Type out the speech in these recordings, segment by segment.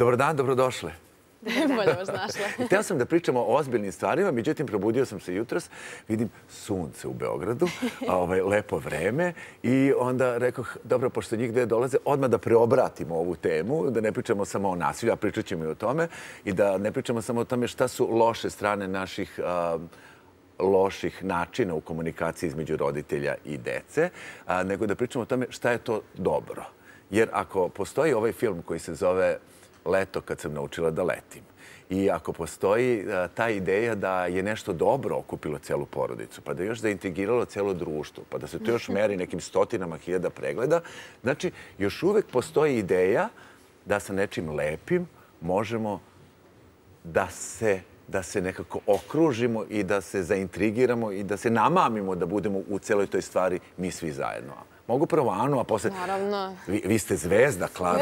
Dobar dan, dobrodošle. Bolje vas našla. Hteo sam da pričamo o ozbiljnim stvarima, međutim, probudio sam se jutros, vidim sunce u Beogradu, lepo vreme i onda rekoh, dobro, pošto njih dve dolaze, odmah da preobratimo ovu temu, da ne pričamo samo o nasilju, a pričat ćemo i o tome, i da ne pričamo samo o tome šta su loše strane naših loših načina u komunikaciji između roditelja i dece, nego da pričamo o tome šta je to dobro. Jer ako postoji ovaj film koji se zove Leto kad sam naučila da letim i ako postoji ta ideja da je nešto dobro okupilo celu porodicu, pa da je još zaintrigiralo celo društvo, pa da se to još meri nekim stotinama hiljada pregleda, znači još uvek postoji ideja da sa nečim lepim možemo da se nekako okružimo i da se zaintrigiramo i da se namamimo da budemo u celoj toj stvari mi svi zajedno. Mogu prvo Anu, a posle... Naravno. Vi ste zvezda, Klaro.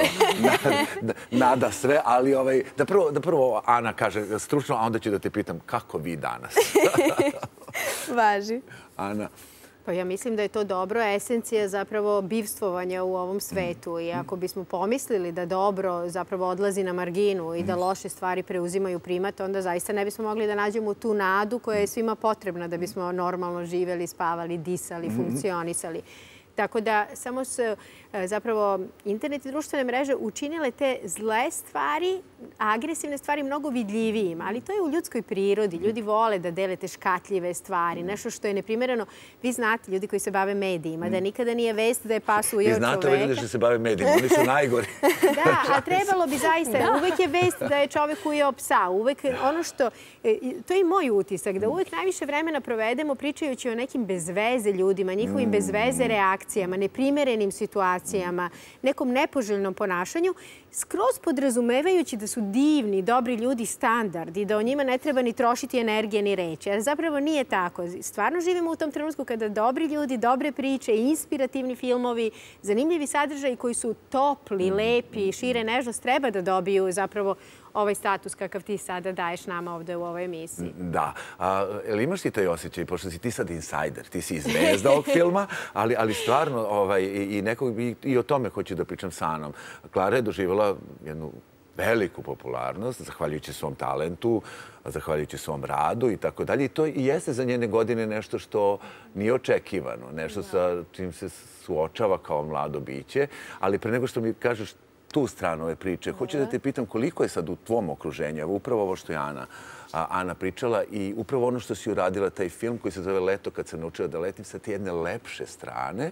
Nada sve, ali da prvo Ana kaže stručno, a onda ću da te pitam kako vi danas. Važi. Ana. Pa ja mislim da je to dobro. Esencija zapravo bivstvovanja u ovom svetu. I ako bismo pomislili da dobro zapravo odlazi na marginu i da loše stvari preuzimaju primat, onda zaista ne bismo mogli da nađemo tu nadu koja je svima potrebna da bismo normalno živeli, spavali, disali, funkcionisali. Tako da samo su zapravo internet i društvene mreže učinile te zle stvari, agresivne stvari mnogo vidljivijim. Ali to je u ljudskoj prirodi. Ljudi vole da dele te škatljive stvari. Nešto što je neprimereno. Vi znate, ljudi koji se bave medijima, da nikada nije vest da je pas ujeo čoveka. Vi znate ove ljudi što se bave medijima. Oni su najgori. Da, a trebalo bi zaista. Uvek je vest da je čovek ujeo psa. Uvek ono što... To je i moj utisak. Da uvek najviše vremena provedemo pričajući o nekim bezveze ljudima, njihovim bezveze reakcijama, neprimerenim situacijama, nekom nepoželjnom ponašanju, skroz podrazumevajući da su divni, dobri ljudi standard i da o njima ne treba ni trošiti energije ni reći. Jer zapravo nije tako. Stvarno živimo u tom trenutku kada dobri ljudi, dobre priče, inspirativni filmovi, zanimljivi sadržaji koji su topli, lepi, šire nežnost, treba da dobiju zapravo ovaj status kakav ti sada daješ nama ovde u ovoj emisiji. Da. Jel imaš ti taj osjećaj, pošto si ti sad insajder, ti si zvezda ovog filma, ali stvarno i o tome hoću da pričam sa Anom. Klara je doživjela jednu veliku popularnost, zahvaljujući svom talentu, zahvaljujući svom radu i tako dalje. I to i jeste za njene godine nešto što nije očekivano, nešto sa čim se suočava kao mlado biće. Ali pre nego što mi kažeš tu stranu ove priče, hoću da te pitam koliko je sad u tvom okruženju, evo upravo ovo što je Ana pričala i upravo ono što si uradila, taj film koji se zove Leto kad sam naučila da letim, sa te jedne lepše strane,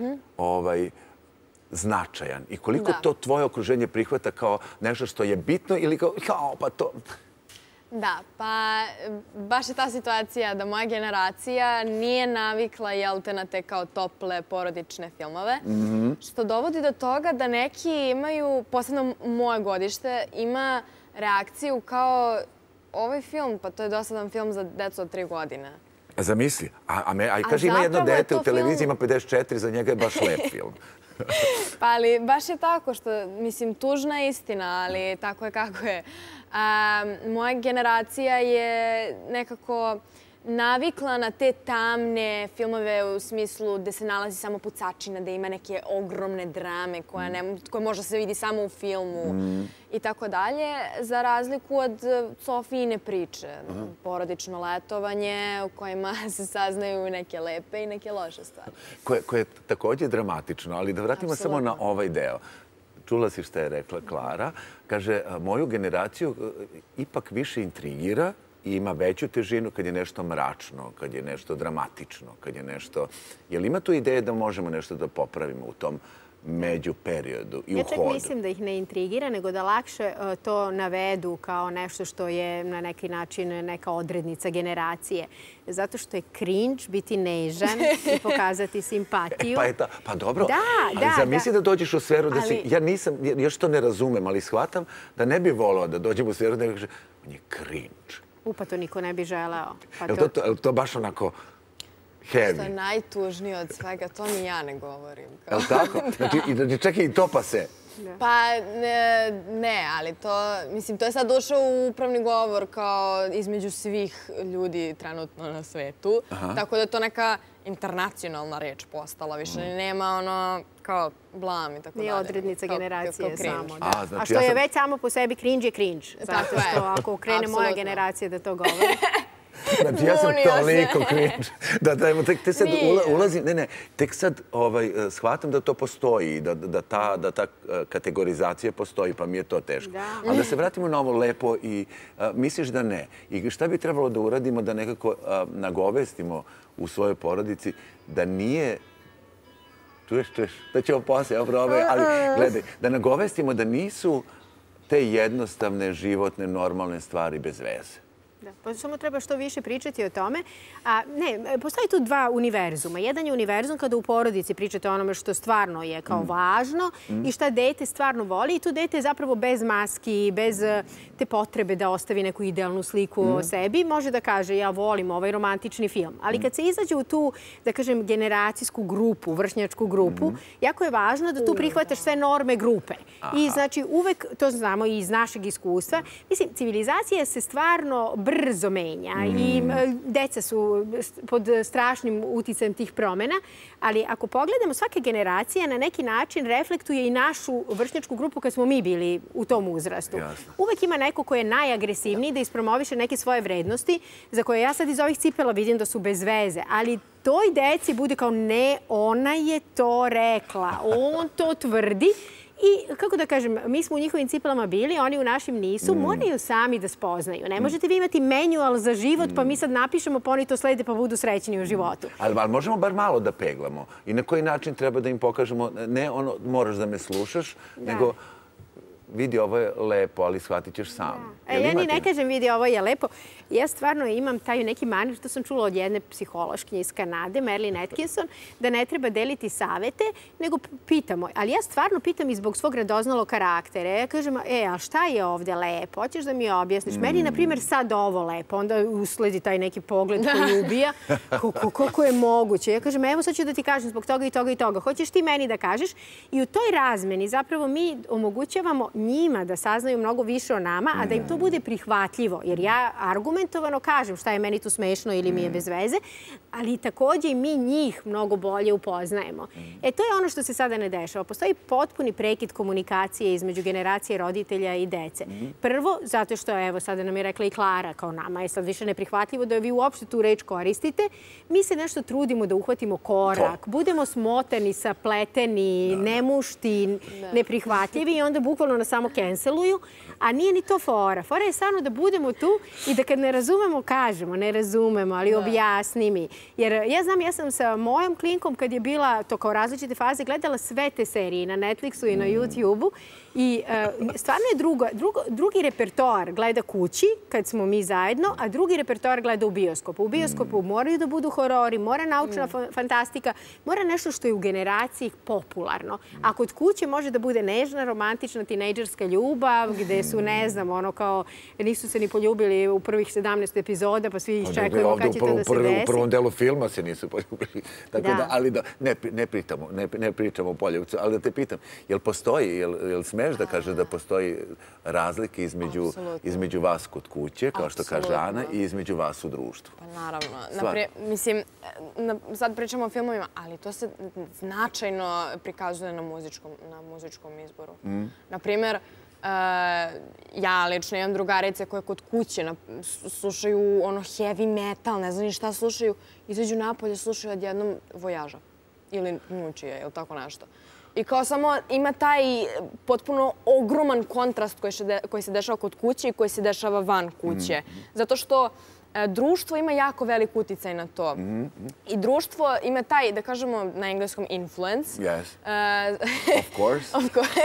značajan. I koliko to tvoje okruženje prihvata kao nešto što je bitno ili kao pa to... Da, pa baš je ta situacija da moja generacija nije navikla, jel te, na te kao tople porodične filmove, što dovodi do toga da neki imaju, posebno moje godište, ima reakciju kao ovaj film, pa to je dosadan film za decu od 3 godine. Zamisli. A kaže ima jedno dete u televiziji, ima 54, za njega je baš lep film. Pa ali baš je tako što, mislim, tužna je istina, ali tako je kako je. Moja generacija je nekako navikla na te tamne filmove u smislu gde se nalazi samo pucačina, da ima neke ogromne drame koje možda se vidi samo u filmu i tako dalje, za razliku od Sofijine priče. Porodično letovanje u kojima se saznaju neke lepe i neke loše stvari. Koje je također dramatično, ali da vratimo samo na ovaj deo. Čula si što je rekla Klara. Kaže, moju generaciju ipak više intrigira i ima veću težinu kad je nešto mračno, kad je nešto dramatično, kad je nešto... Jel ima tu ideje da možemo nešto da popravimo u tom međuperiodu i u hodu? Ja čak mislim da ih ne intrigira, nego da lakše to navedu kao nešto što je na neki način neka odrednica generacije. Zato što je cringe biti nežan i pokazati simpatiju. Pa dobro, ali zamisli da dođeš u sferu da si... Ja nisam, još to ne razumem, ali shvatam da ne bi volao da dođem u sferu da mi kaže on je cringe. Pa to niko ne bi želeo. Je li to baš onako... Heavy. Što je najtužnije od svega, to ni ja ne govorim. Je li tako? Znači, čekaj, i topa se. Pa ne, ali to, mislim, to je sad došao u upravni govor kao između svih ljudi trenutno na svetu. Tako da je to neka internacionalna reč postala. Više nema ono kao blam i tako dalje. Nije odrednica generacije samo. A što je već samo po sebi cringe je cringe. Zato što ako krene moja generacija da to govori... Znači, ja sam toliko cringe. Tek sad ulazim, tek sad shvatam da to postoji, da ta kategorizacija postoji, pa mi je to teško. Ali da se vratimo na ovo lepo i misliš da ne. I šta bi trebalo da uradimo da nekako nagovestimo u svojoj porodici da nije... Čuješ, da ćemo poslije, ali gledaj, da nagovestimo da nisu te jednostavne, životne, normalne stvari bez veze. Pa samo treba što više pričati o tome. Ne, postoji tu dva univerzuma. Jedan je univerzum kada u porodici pričate o onome što stvarno je kao važno i šta dete stvarno voli. I tu dete je zapravo bez maski, bez te potrebe da ostavi neku idealnu sliku o sebi. Može da kaže ja volim ovaj romantični film. Ali kad se izađe u tu, da kažem, generacijsku grupu, vršnjačku grupu, jako je važno da tu prihvataš sve norme grupe. I znači uvek, to znamo i iz našeg iskustva, mislim, civilizacija se stvarno brzo menja i deca su pod strašnim uticajem tih promjena, ali ako pogledamo, svaka generacija na neki način reflektuje i našu vršnjačku grupu kad smo mi bili u tom uzrastu. Uvek ima neko ko je najagresivniji da ispromoviše neke svoje vrednosti za koje ja sad iz ovih cipela vidim da su bez veze, ali toj deci bude kao ne, ona je to rekla, on to tvrdi. I, kako da kažem, mi smo u njihovim cipelama bili, oni u našim nisu, moraju sami da spoznaju. Ne možete vi imati manual za život, pa mi sad napišemo, pa oni to slede, pa budu srećni u životu. Ali možemo bar malo da peglamo. I na koji način treba da im pokažemo, ne ono, moraš da me slušaš, nego vidi, ovo je lepo, ali shvatit ćeš sam. Ja ni ne kažem vidi, ovo je lepo. Ja stvarno imam taj neki manir, što sam čula od jedne psihološkinje iz Kanade, Marilyn Atkinson, da ne treba deliti savete, nego pitamo. Ali ja stvarno pitam i zbog svog radoznalog karaktera. Ja kažem, a šta je ovdje lepo? Hoćeš da mi objasniš? Meni je, na primjer, sad ovo lepo. Onda usledi taj neki pogled koji ubija. Koliko je moguće? Ja kažem, evo sad ću da ti kažem zbog toga i toga i toga. Hoćeš ti meni da kažeš? I u toj razmeni zapravo mi omogućavamo njima da saznaju mnogo više o nama, a da im to bude prihvatljivo. Jer ja argumentovano kažem šta je meni tu smešno ili mi je bez veze, ali također i mi njih mnogo bolje upoznajemo. To je ono što se sada ne dešava. Postoji potpuni prekid komunikacije između generacije roditelja i dece. Prvo, zato što, evo, sada nam je rekla i Klara, kao nama je sad više neprihvatljivo da vi uopšte tu reč koristite. Mi se nešto trudimo da uhvatimo korak, budemo smotani, sapleteni, nemušti, neprihvatljivi i onda bukvalno nas samo canceluju, a nije ni to fora. Fora je stvarno da budemo tu i da kad ne razumemo, kažemo, ne razumemo, ali objasni mi. Jer ja znam, ja sam sa mojom klinkom, kad je bila to kao različite faze, gledala sve te serije na Netflixu i na YouTube-u i stvarno je drugi repertoar gleda kući, kad smo mi zajedno, a drugi repertoar gleda u bioskopu. U bioskopu moraju da budu horori, mora naučna fantastika, mora nešto što je u generaciji popularno. A kod kuće može da bude nežna, romantična, tinejdžerska ljubav, gde su, ne znam, ono kao, nisu se ni poljubili u prvih 17 epizoda, pa svi iščekujemo kad će to da se desi. U prvom delu filma se nisu poljubili. Ali da, ne pričamo o poljubcu, ali da te pitam, jel postoji, jel smeš da kaže da postoji razlike između vas kod kuće, kao što kaže Ana, i između vas u društvu? Pa naravno. Mislim, sad pričamo o filmovima, ali to se značajno prikazuje na muzičkom izboru. Naprimjer, ja lično imam drugarice koje kod kuće slušaju ono heavy metal, ne znam ni šta slušaju, izađu napolje, slušaju odjednom Vojaža ili Nučije ili tako nešto. I kao samo ima taj potpuno ogroman kontrast koji se dešava kod kuće i koji se dešava van kuće. Zato što društvo ima jako velik uticaj na to. I društvo ima taj, da kažemo na engleskom, influence. Yes. Of course.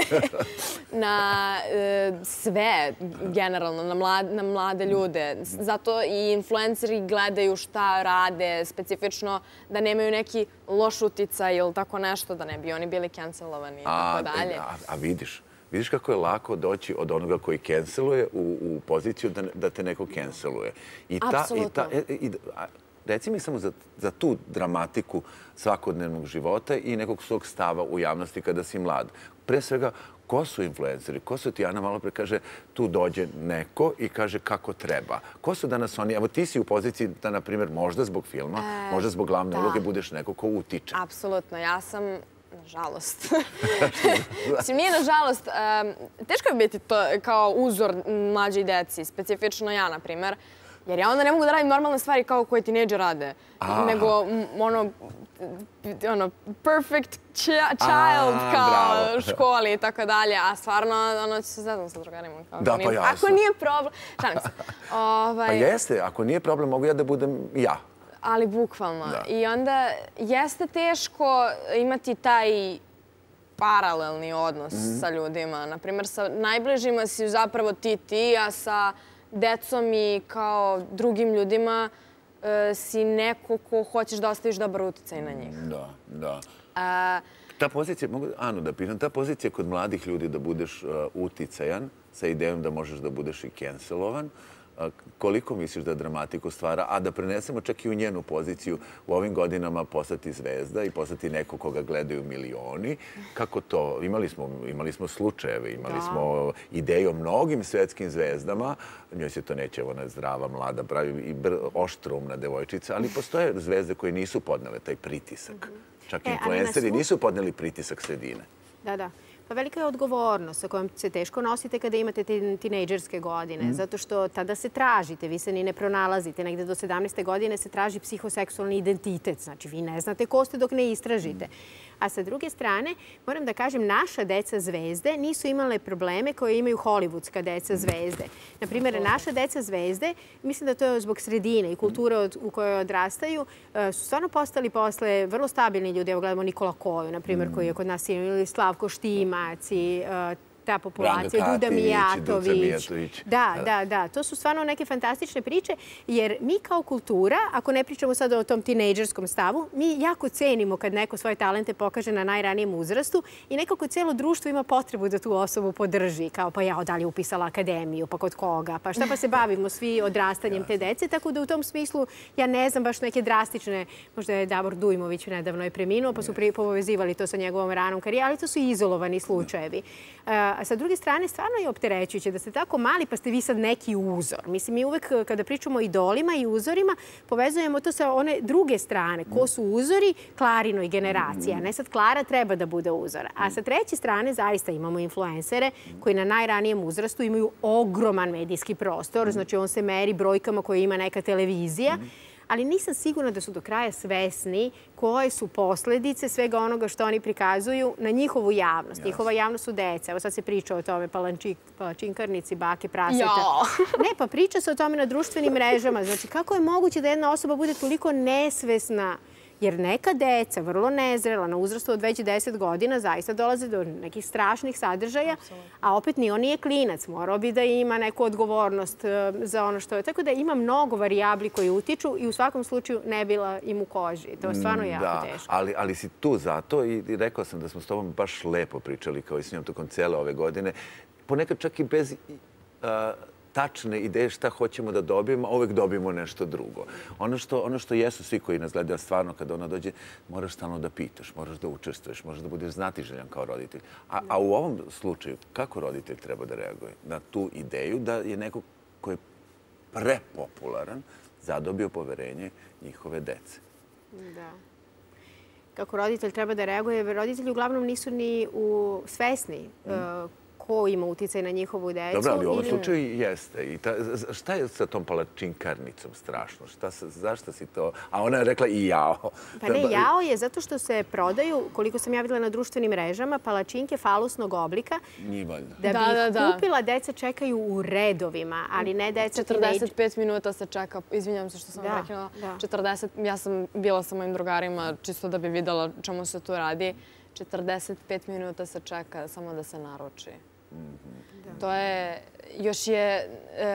Na sve, generalno, na mlade ljude. Zato i influenceri gledaju šta rade, specifično da nemaju neki loš uticaj ili tako nešto, da ne bi oni bili cancelovani i tako dalje. A vidiš kako je lako doći od onoga koji canceluje u poziciju da te neko canceluje. Apsolutno. reci mi samo za tu dramatiku svakodnevnog života i nekog svog stava u javnosti kada si mlad. Pre svega, ko su influenceri? Ko su ti, Ana malo pre kaže, tu dođe neko i kaže kako treba. Ko su danas oni? Evo ti si u poziciji da, na primjer, možda zbog filma, možda zbog glavne uloge budeš neko ko utiče. Apsolutno. Ja sam, nažalost, mislim, nije nažalost, teško je biti kao uzor mlađoj deci, specifično ja, na primjer, jer ja onda ne mogu da radim normalne stvari kao koje tinejdžeri rade, nego perfect child kao školi i tako dalje, a stvarno ću se zezam sa drugarima. Da, pa jasno. Ako nije problem, šalim se. Pa jeste, ako nije problem, mogu ja da budem ja. Ali bukvalno. I onda jeste teško imati taj paralelni odnos sa ljudima. Naprimjer, sa najbližima si zapravo ti, a sa decom i kao drugim ljudima si neko ko hoćeš da ostaviš dobar uticaj na njih. Da. Ta pozicija, mogu Anu da pitam, ta pozicija kod mladih ljudi da budeš uticajan sa idejom da možeš da budeš i cancelovan, koliko misliš da dramatiku stvara, a da prenesemo čak i u njenu poziciju u ovim godinama postati zvezda i postati neko koga gledaju milioni? Kako to? Imali smo slučajeve, imali smo ideje o mnogim svetskim zvezdama. Njoj se to neće, ona zdrava, mlada, pravi i oštroumna devojčica, ali postoje zvezde koje nisu podnele taj pritisak. Čak i influenceri nisu podneli pritisak sredine. Da. Pa velika je odgovornost sa kojom se teško nosite kada imate tinejdžerske godine, zato što tada se tražite, vi se ni ne pronalazite. Negde do 17. godine se traži psihoseksualni identitet, znači vi ne znate ko ste dok ne istražite. A sa druge strane, moram da kažem, naša deca zvezde nisu imale probleme koje imaju hollywoodska deca zvezde. Naprimjer, naša deca zvezde, mislim da to je zbog sredine i kulture u kojoj odrastaju, su stvarno postali posle vrlo stabilni ljudi. Evo gledamo Nikola Koju, naprimjer, koji je kod nas ili Slavko Štimac i ta populacija, Duda Mijatović. Da. To su stvarno neke fantastične priče, jer mi kao kultura, ako ne pričamo sad o tom tinejdžerskom stavu, mi jako cenimo kad neko svoje talente pokaže na najranijem uzrastu i nekako cijelo društvo ima potrebu da tu osobu podrži, kao pa ja, da li je upisala akademiju, pa kod koga, pa šta pa se bavimo svi odrastanjem te dece, tako da u tom smislu ja ne znam baš neke drastične, možda je Davor Dujmović nedavno je preminuo, pa su povezivali to sa njegovom ranom karijerom, ali to su izolovani slučajevi. A sa druge strane, stvarno je opterećujuće da ste tako mali pa ste vi sad neki uzor. Mislim, mi uvek kada pričamo o idolima i uzorima, povezujemo to sa one druge strane. Ko su uzori? Klarino i generacija. Ne sad Klara treba da bude uzor. A sa treće strane, zaista imamo influencere koji na najranijem uzrastu imaju ogroman medijski prostor. Znači, on se meri brojkama koje ima neka televizija. Ali nisam sigurna da su do kraja svesni koje su posledice svega onoga što oni prikazuju na njihovu javnost. Njihova javnost su deca. Evo sad se priča o tome, palačinkarnici, bake, praseta. Ne, pa priča se o tome na društvenim mrežama. Znači, kako je moguće da jedna osoba bude toliko nesvesna? Jer neka deca, vrlo nezrela, na uzrastu od već 10 godina, zaista dolaze do nekih strašnih sadržaja, a opet ni on nije klinac. Morao bi da ima neku odgovornost za ono što je. Tako da ima mnogo varijabli koji utiču i u svakom slučaju ne bila im u koži. To je stvarno jako teško. Ali si tu zato i rekao sam da smo s tobom baš lepo pričali kao i s njom tokom cele ove godine. Ponekad čak i bez tačne ideje šta hoćemo da dobijemo, a uvek dobijemo nešto drugo. Ono što jesu svi koji nas gledaju, stvarno kada ona dođe, moraš stalno da pitaš, moraš da učestvuješ, moraš da budeš znatiželjan kao roditelj. A u ovom slučaju, kako roditelj treba da reaguje na tu ideju da je neko ko je prepopularan zadobio poverenje njihove dece? Da. Kako roditelj treba da reaguje? Roditelji uglavnom nisu ni svesni ko ima uticaj na njihovu decu. Dobro, ali u ovom slučaju jeste. Šta je sa tom palačinkarnicom strašno? Zašto si to? A ona je rekla i jao. Pa ne, jao je zato što se prodaju, koliko sam ja videla na društvenim mrežama, palačinke falusnog oblika. Nije valjda. Da bi ih kupila, deca čekaju u redovima, ali ne deca... 45 minuta se čeka, izvinjam se što sam prekinula, 40, ja sam bila sa mojim drugarima čisto da bi videla čemu se tu radi. 45 minuta se čeka samo da se naruči. To je, još je,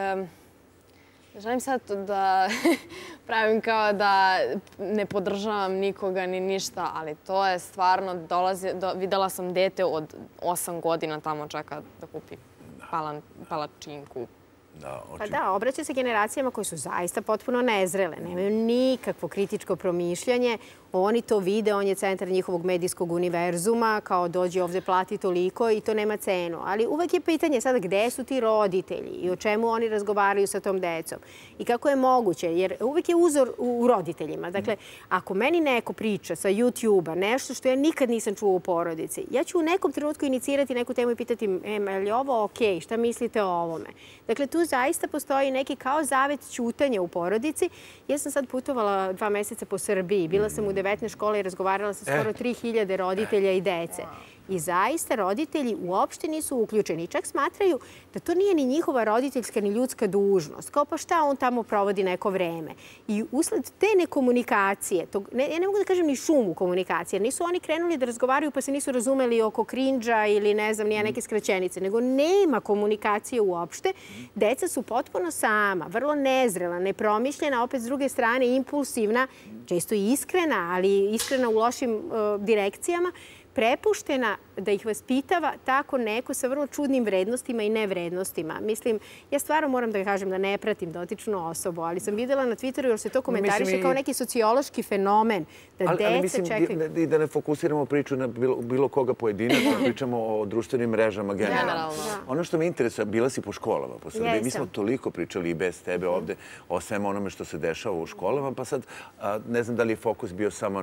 želim sad da pravim kao da ne podržavam nikoga ni ništa, ali to je stvarno, videla sam dete od 8 godina tamo čeka da kupi palačinku. Pa da, obraća se generacijama koje su zaista potpuno nezrele, nemaju nikakvo kritičko promišljanje. Oni to vide, on je centar njihovog medijskog univerzuma, kao dođi ovde, plati toliko i to nema cenu. Ali uvek je pitanje sada gde su ti roditelji i o čemu oni razgovaraju sa tom decom. I kako je moguće, jer uvek je uzor u roditeljima. Dakle, ako meni neko priča sa YouTube-a nešto što ja nikad nisam čuo u porodici, ja ću u nekom trenutku inicirati neku temu i pitati je li ovo okej, šta mislite o ovome? Dakle, tu zaista postoji neki kao zavet ćutanja u porodici. Ja sam sad putovala 2 meseca po Srbiji. Bila sam u 19 škole i razgovarala sa skoro 3000 roditelja i dece. I zaista roditelji uopšte nisu uključeni. Čak smatraju da to nije ni njihova roditeljska ni ljudska dužnost. Kao pa šta on tamo provodi neko vreme. I usled te nekomunikacije, ja ne mogu da kažem ni šumu komunikacije, nisu oni krenuli da razgovaraju pa se nisu razumeli oko krinđa ili ne znam, neke skraćenice, nego nema komunikacije uopšte. Deca su potpuno sama, vrlo nezrela, nepromišljena, opet s druge strane impulsivna, često i iskrena, ali iskrena u lošim direkcijama, prepuštena da ih vaspitava tako neko sa vrlo čudnim vrednostima i nevrednostima. Mislim, ja stvarno moram da kažem da ne pratim dotičnu osobu, ali sam videla na Twitteru jer se to komentariše kao neki sociološki fenomen. Ali mislim i da ne fokusiramo priču na bilo koga pojedinačno, pričamo o društvenim mrežama generalno. Ono što me interesuje, bila si po školama po Srbiji. Mi smo toliko pričali i bez tebe ovde o svemu onome što se dešava u školama, pa sad ne znam da li je fokus bio samo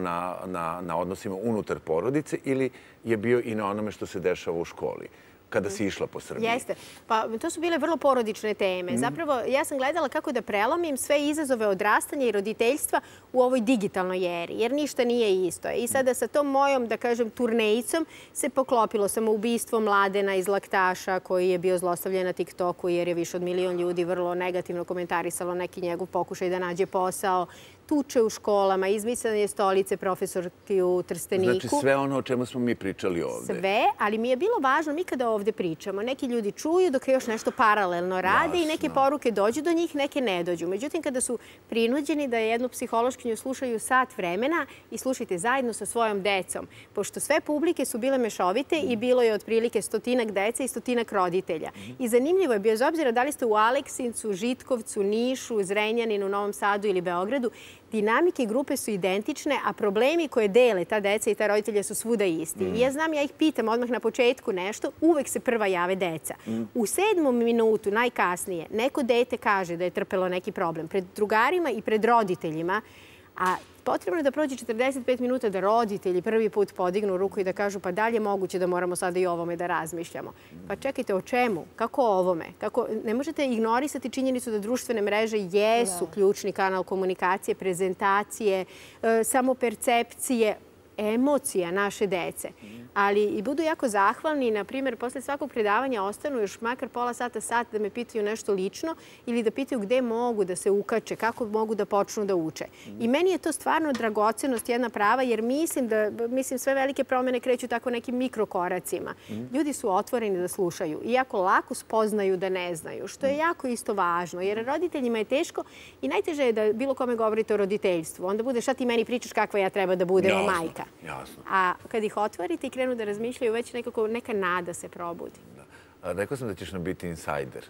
na odnosima unutar porodice ili je bio i na onome što se dešava u školi kada si išla po Srbiji. Jeste. Pa to su bile vrlo porodične teme. Zapravo, ja sam gledala kako da prelomim sve izazove odrastanja i roditeljstva u ovoj digitalnoj eri, jer ništa nije isto. I sada sa tom mojom, da kažem, turnejicom se poklopilo samoubistvo Mladena iz Laktaša koji je bio zlostavljen na TikToku jer je više od 1 milion ljudi vrlo negativno komentarisalo neki njegov pokušaj da nađe posao, tuče u školama, izmicanje stolice profesorki u Trsteniku. Znači sve ono o čemu smo mi pričali ovde. Sve, ali mi je bilo važno, mi kada ovde pričamo, neki ljudi čuju dok još nešto paralelno rade i neke poruke dođu do njih, neke ne dođu. Međutim, kada su prinuđeni da jednu psihološkinju slušaju sat vremena i slušajte zajedno sa svojom decom, pošto sve publike su bile mešovite i bilo je otprilike 100-ak dece i 100-ak roditelja. I zanimljivo je, bez obzira da li ste u Aleksincu, Žitkovcu, Nišu, Zrenjaninu, Novom Sadu ili Beogradu, dinamike grupe su identične, a problemi koje dele ta deca i ta roditelja su svuda isti. I ja znam, ja ih pitam odmah na početku nešto, uvek se prva jave deca. U 7. minutu, najkasnije, neko dete kaže da je trpelo neki problem pred drugarima i pred roditeljima, a potrebno je da prođe 45 minuta da roditelji prvi put podignu ruku i da kažu pa dalje moguće da moramo sada i o ovome da razmišljamo. Pa čekajte, o čemu? Kako o ovome? Ne možete ignorisati činjenicu da društvene mreže jesu ključni kanal komunikacije, prezentacije, samopercepcije, emocija naše dece. Ali i budu jako zahvalni, na primjer, posle svakog predavanja ostanu još makar pola sata, sat da me pitaju nešto lično ili da pitaju gde mogu da se ukače, kako mogu da počnu da uče. I meni je to stvarno dragocenost, jedna prava, jer mislim sve velike promene kreću tako nekim mikrokoracima. Ljudi su otvoreni da slušaju i jako lako spoznaju da ne znaju, što je jako isto važno, jer roditeljima je teško i najteže je da bilo kome govorite o roditeljstvu. Onda bude šta ti meni pričaš kakva ja treba da budem majka. A kad ih otvorite i krenu da razmišljaju, već nekako neka nada se probudi. Rekao sam da ćeš nam biti insajder.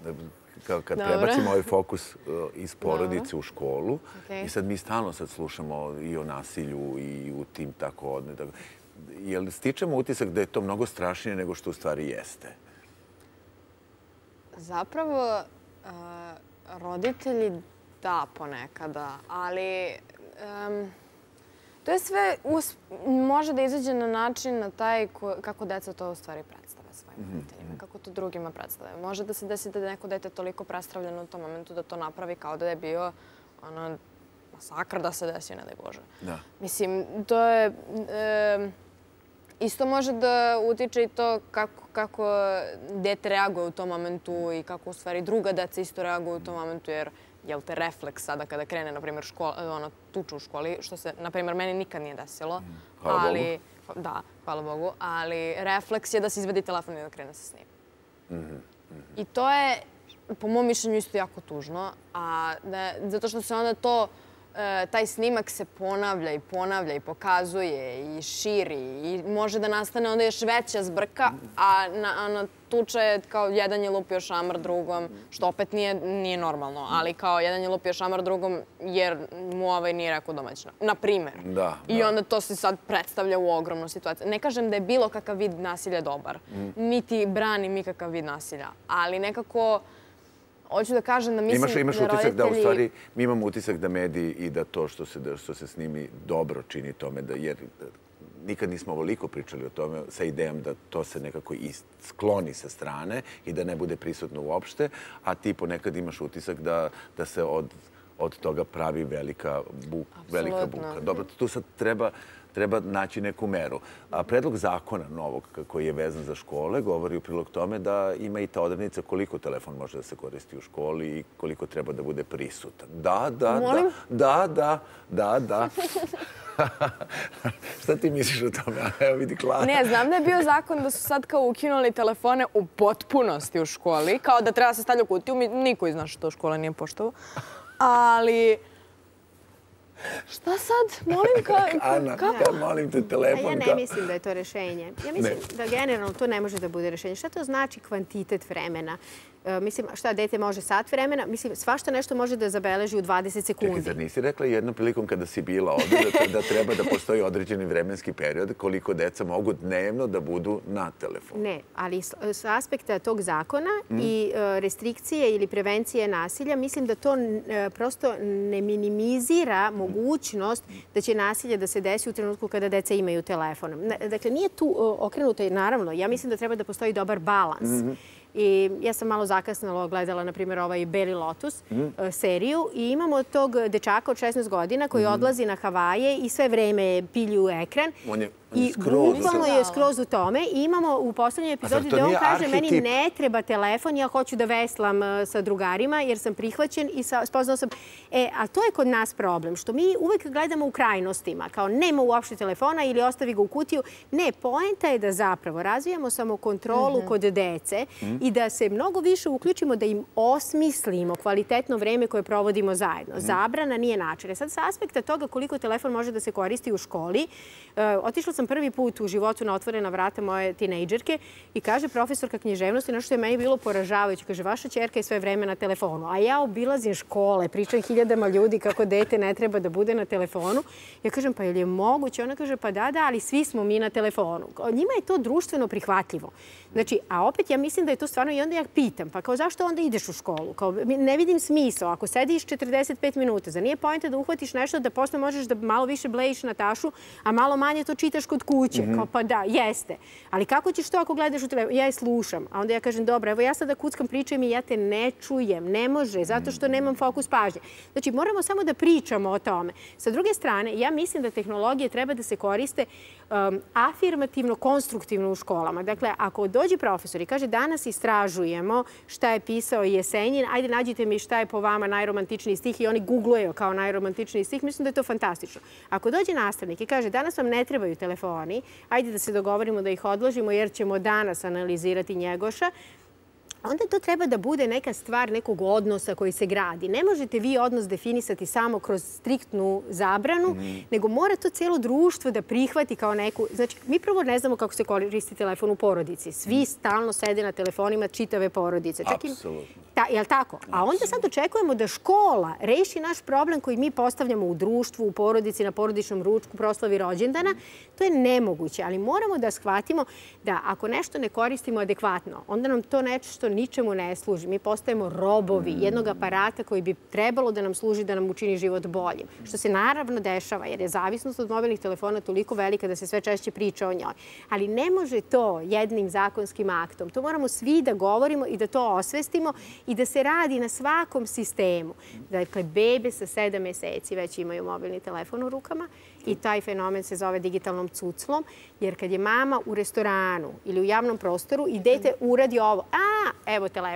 Kad prebacimo ovaj fokus iz porodice u školu i sad mi stalno slušamo i o nasilju i u tim tako odne. Jel stičemo utisak da je to mnogo strašnije nego što u stvari jeste? Zapravo, roditelji da ponekada, ali to je sve može da izađe na način na taj kako deca to u stvari predstave svojim roditeljima, kako to drugima predstave. Može da se desi da je neko dete toliko prestravljeno u tom momentu da to napravi kao da je bio masakr da se desi, ne daj Bože. Mislim, to je... Isto može da utiče i to kako dete reaguje u tom momentu i kako u stvari druga deca isto reaguju u tom momentu, jer jel te refleks sada kada krene, na primjer, tuča u školi, što se, na primjer, meni nikad nije desilo. Hvala Bogu. Da, hvala Bogu. Ali refleks je da se izvedi telefon i da krene se snima. I to je, po mom mišljenju, isto jako tužno. Zato što se onda to taj snimak se ponavlja i ponavlja i pokazuje i širi i može da nastane onda još veća zbrka, a na tuča je kao jedan je lupio šamar drugom, što opet nije normalno, ali kao jedan je lupio šamar drugom jer mu ovaj nije rekao domaćina. Na primer. I onda to se sad predstavlja u ogromnu situaciju. Ne kažem da je bilo kakav vid nasilja dobar, niti branim nikakav vid nasilja, ali nekako hoću da kažem da mislim da roditelji... Imaš utisak da u stvari, mi imamo utisak da mediji i da to što se snimi dobro čini tome, jer nikad nismo ovoliko pričali o tome sa idejom da to se nekako skloni sa strane i da ne bude prisutno uopšte, a ti ponekad imaš utisak da se od toga pravi velika buka. Dobro, tu sad treba naći neku meru. A predlog zakona novog koji je vezan za škole govori u prilog tome da ima i ta odrednica koliko telefon može da se koristi u školi i koliko treba da bude prisutan. Da. Šta ti misliš o tome? Evo vidi Klara. Ne, znam da je bio zakon da su sad kao ukinuli telefone u potpunosti u školi, kao da treba se stavlja u kutiju. Niko iz naše to škole nije poštovao. Ali... Šta sad? Molim kako? Ana, molim te telefon. Ja ne mislim da je to rešenje. Ja mislim da generalno to ne može da bude rešenje. Šta to znači kvantitet vremena? Mislim, šta, dete može sat vremena? Mislim, svašta nešto može da zabeleži u 20 sekundi. Čekaj, zar nisi rekla jednom prilikom kada si bila ovdje da treba da postoji određeni vremenski period koliko deca mogu dnevno da budu na telefonu? Ne, ali s aspekta tog zakona i restrikcije ili prevencije nasilja, mislim da to prosto ne minimizira mogućnost da će nasilje da se desi u trenutku kada deca imaju telefon. Dakle, nije tu okrenuto, naravno. Ja mislim da treba da postoji dobar balans. I ja sam malo zakasnalo gledala, na primjer, ovaj Beli Lotus seriju i imamo tog dečaka od 16 godina koji odlazi na Havaje i sve vreme pilju u ekran. I bukvalno je skroz u tome. I imamo u poslednjoj epizodi gde on kaže meni ne treba telefon, ja hoću da veslam sa drugarima jer sam prihvaćen i spoznao sam... A to je kod nas problem, što mi uvek gledamo u krajnostima, kao nema uopšte telefona ili ostavi ga u kutiju. Ne, poenta je da zapravo razvijamo samo kontrolu kod dece i da se mnogo više uključimo, da im osmislimo kvalitetno vreme koje provodimo zajedno. Zabrana nije način. Sad, sa aspekta toga koliko telefon može da se koristi u školi, otišla sam prvi put u životu na otvorena vrata moje tinejdžerke i kaže profesorka književnosti, nešto je meni bilo poražavajuće. Kaže, vaša ćerka je sve vreme na telefonu, a ja obilazim škole, pričam hiljadama ljudi kako dete ne treba da bude na telefonu. Ja kažem, pa je li je moguće? Ona kaže, pa da, ali svi smo mi na telefonu. Njima je to društveno prihvatljivo. Znači, a opet ja mislim da je to stvarno, i onda ja pitam, pa kao zašto onda ideš u školu? Kao, ne vidim smisao. Ako sediš 45 minuta, za nije poenta da uhvatiš nešto da posle možeš da malo više blejiš Natašu, a malo manje to čitaš kod kuće. Kao, pa da, jeste. Ali kako ćeš to ako gledaš u telefonu? Ja je slušam. A onda ja kažem, dobro, evo ja sada kuckam, pričam i ja te ne čujem. Ne može, zato što nemam fokus pažnje. Znači, moramo samo da pričamo o tome. Sa druge strane, ja mislim da tehnologije treba da se koriste afirmativno, konstruktivno u školama. Dakle, ako dođe profesor i kaže danas istražujemo šta je pisao Jesenjin, ajde nađite mi šta je po vama najromantičniji stih i oni googluju kao najromantičniji stih, mislim da je to fantastično. Ako dođe nastavnik i kaže danas vam ne trebaju telefoni, ajde da se dogovorimo da ih odložimo jer ćemo danas analizirati Njegoša, onda to treba da bude neka stvar nekog odnosa koji se gradi. Ne možete vi odnos definisati samo kroz striktnu zabranu, nego mora to cijelo društvo da prihvati kao neku... Znači, mi prvo ne znamo kako se koristi telefon u porodici. Svi stalno sede na telefonima čitave porodice. Apsolutno. Je li tako? A onda sad očekujemo da škola reši naš problem koji mi postavljamo u društvu, u porodici, na porodičnom ručku, proslavi rođendana. To je nemoguće, ali moramo da shvatimo da ako nešto ne koristimo adekvatno, onda nam to nešto ničemu ne služi. Mi postajemo robovi jednog aparata koji bi trebalo da nam služi da nam učini život boljim. Što se naravno dešava, jer je zavisnost od mobilnih telefona toliko velika da se sve češće priča o njoj. Ali ne može to jednim zakonskim aktom. To moramo svi da govorimo i da to osvestimo i da se radi na svakom sistemu. Dakle, bebe sa 7 meseci već imaju mobilni telefon u rukama i taj fenomen se zove digitalnom cuclom, jer kad je mama u restoranu ili u javnom prostoru i dete uradi ovo, evo telefon,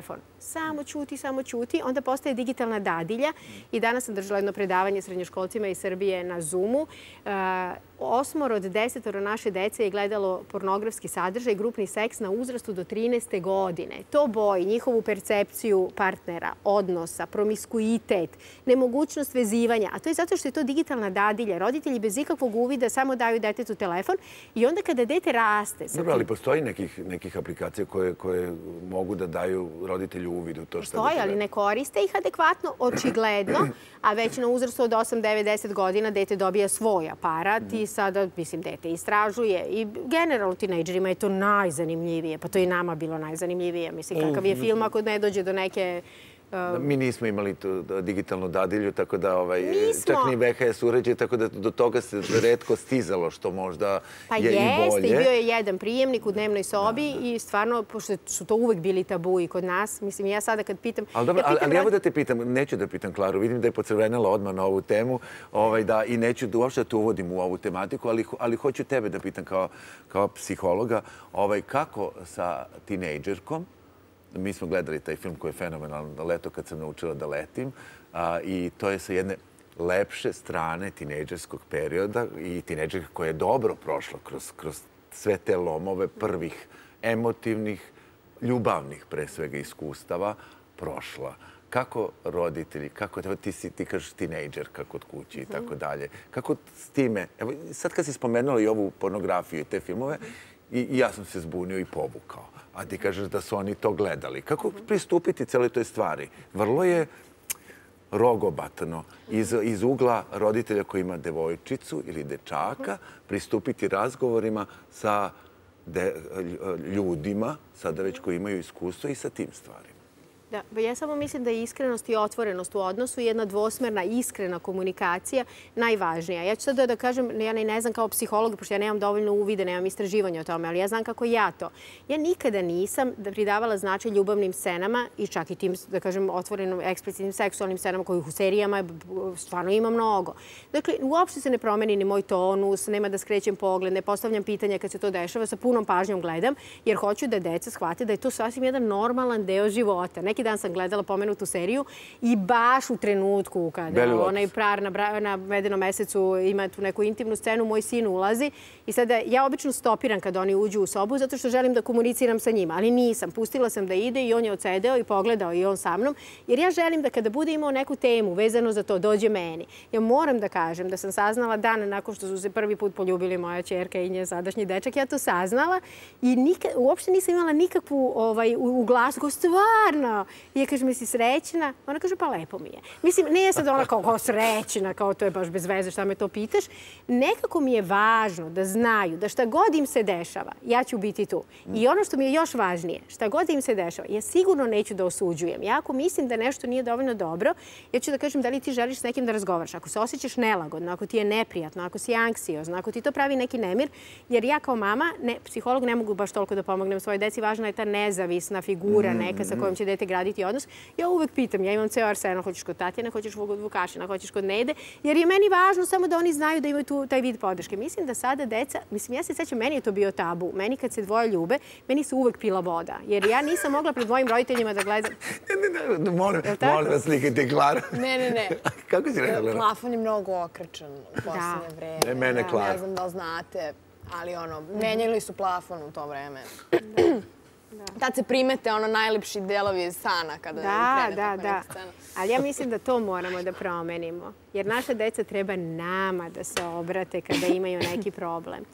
samo ćuti, onda postaje digitalna dadilja. I danas sam držala jedno predavanje srednjoškolcima iz Srbije na Zoomu. 8 od 10 naše dece je gledalo pornografski sadržaj, grupni seks na uzrastu do 13. godine. To boji njihovu percepciju partnera, odnosa, promiskuitet, nemogućnost vezivanja. A to je zato što je to digitalna dadilja. Roditelji bez ikakvog uvida samo daju detetu telefon i onda kada dete raste... Dobro, ali postoji nekih aplikacija koje mogu da daju roditelju uvid u to što... Postoji, ali ne koriste ih adekvatno, očigledno, a već na uzrastu od 8, 9, 10 godina dete dobija svoj aparat i sada, mislim, dete istražuje. I generalno tinejdžerima je to najzanimljivije. Pa to je i nama bilo najzanimljivije. Mislim, kakav je film ako ne dođe do neke... Mi nismo imali tu digitalnu dadilju, tako da čak ni VHS uređaj, tako da do toga se retko stizalo, što možda je i bolje. Pa jeste, i bio je jedan prijemnik u dnevnoj sobi i stvarno, pošto su to uvek bili tabuji kod nas, mislim, ja sada kad pitam... Ali evo da te pitam, neću da pitam Klaru, vidim da je pocrvenela odmah na ovu temu i neću uopšte da te uvodim u ovu tematiku, ali hoću tebe da pitam kao psihologa, kako sa tinejdžerkom, mi smo gledali taj film koji je fenomenalan, Leto kad sam naučila da letim, i to je sa jedne lepše strane tinejdžerskog perioda i tinejdžerka koja je dobro prošla kroz sve te lomove prvih emotivnih, ljubavnih pre svega iskustava prošla. Kako roditelji, ti kažeš tinejdžerka kod kući i tako dalje, kako s time, evo sad kad si spomenula i ovu pornografiju i te filmove, i ja sam se zbunio i povukao. A ti kažeš da su oni to gledali. Kako pristupiti celoj toj stvari? Vrlo je rogobatno iz ugla roditelja koji ima devojčicu ili dečaka pristupiti razgovorima sa ljudima, sada već koji imaju iskustvo i sa tim stvarima. Da, ja samo mislim da je iskrenost i otvorenost u odnosu, jedna dvosmerna, iskrena komunikacija najvažnija. Ja ću sad da kažem, ja ne znam kao psiholog, pošto ja nemam dovoljno uvide, nemam istraživanja o tome, ali ja znam kako ja to. Ja nikada nisam pridavala značaj ljubavnim scenama i čak i tim, da kažem, otvorenim, eksplicitnim seksualnim scenama kojih u serijama stvarno ima mnogo. Dakle, uopšte se ne promeni ni moj tonus, nema da skrećem pogled, ne postavljam pitanja kad se to dešava, sa punom pažnjom gledam, jer hoću da deca shvate da je to sasvim jedan normalan deo života. Neki dan sam gledala pomenutu seriju i baš u trenutku kada onaj prar na medenom mesecu ima tu neku intimnu scenu, moj sin ulazi i sada ja obično stopiram kada oni uđu u sobu zato što želim da komuniciram sa njima, ali nisam. Pustila sam da ide i on je odsedeo i pogledao i on sa mnom, jer ja želim da kada bude imao neku temu vezano za to, dođe meni. Ja moram da kažem da sam saznala dan nakon što su se prvi put poljubili moja ćerka i njen sadašnji dečak, ja to saznala i uopšte nisam imala nikakvu u glasu, kao stvarno. I ja kažem, jesi srećna? Ona kaže, pa lepo mi je. Mislim, nije sad ona kao srećna, kao to je baš bez veze, šta me to pitaš. Nekako mi je važno da znaju da šta god im se dešava, ja ću biti tu. I ono što mi je još važnije, šta god im se dešava, ja sigurno neću da osuđujem. Ja ako mislim da nešto nije dovoljno dobro, ja ću da kažem da li ti želiš s nekim da razgovaraš. Ako se osjećaš nelagodno, ako ti je neprijatno, ako si anksiozno, ako ti to pravi neki nemir, jer ja kao mama, psiholog, ne mogu baš toliko da pomognem svojoj deci, važna je ta nezavisna figura neka sa kojom će dete graditi odnos. Ja uvek pitam, ja imam ceo arsenal, hoćeš kod Tatjana, hoćeš kod Vukašina, hoćeš kod Nede, jer je meni važno samo da oni znaju da imaju taj vid podrške. Mislim da sada deca, mislim, ja se sećam, meni je to bio tabu. Meni kad se dvoje ljube, meni se uvek pila voda. Jer ja nisam mogla pred mojim roditeljima da gledam... Ne, molim vas slikajte Klaru. Ne. Kako si rekla? Plafon je mnogo okrčan u posljednje vreme. Ne, mene Klara. Ne znam da li znate, ali menjali su plafon u to vreme. Tad se primete najlepši delovi sana kada krene tako neka scena. Ali ja mislim da to moramo da promenimo. Jer naša deca treba nama da se obrate kada imaju neki problem.